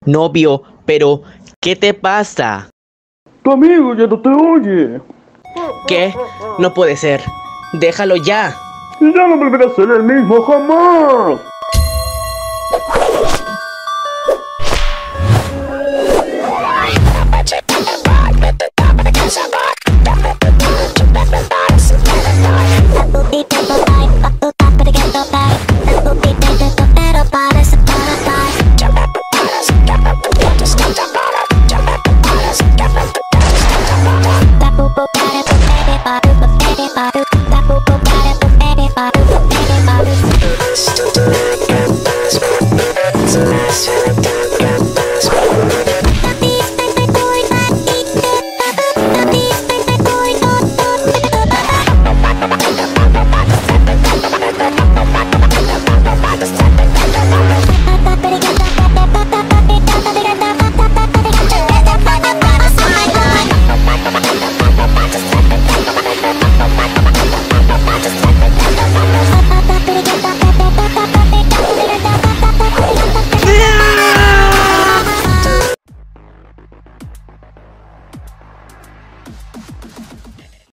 Novio, pero ¿qué te pasa? Tu amigo ya no te oye. ¿Qué? No puede ser. Déjalo ya. Y ya no volverá a ser el mismo jamás.